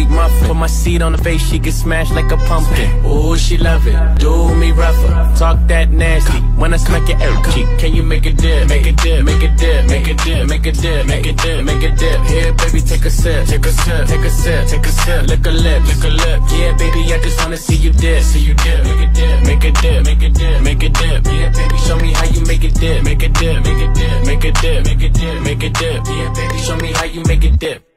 sweet muffin. Put my seed on the face, she get smashed like a pumpkin. Ooh, she love it, do me rougher. Talk that nasty, when I smack your air cheek. Can you make a dip, make a dip, make a dip, make a dip, make a dip, make a dip, make a dip. Here, baby, take a sip, take a sip, take a sip, take a sip. Lick a lip, lick a lip. Yeah, baby, I just wanna see you dip, see you dip. Make a dip, make a dip, make a dip, make a dip. Yeah, baby, show me how you make it dip, make a dip, make a dip, make a dip, make a dip, make a dip. Yeah, baby, show me how you make it dip.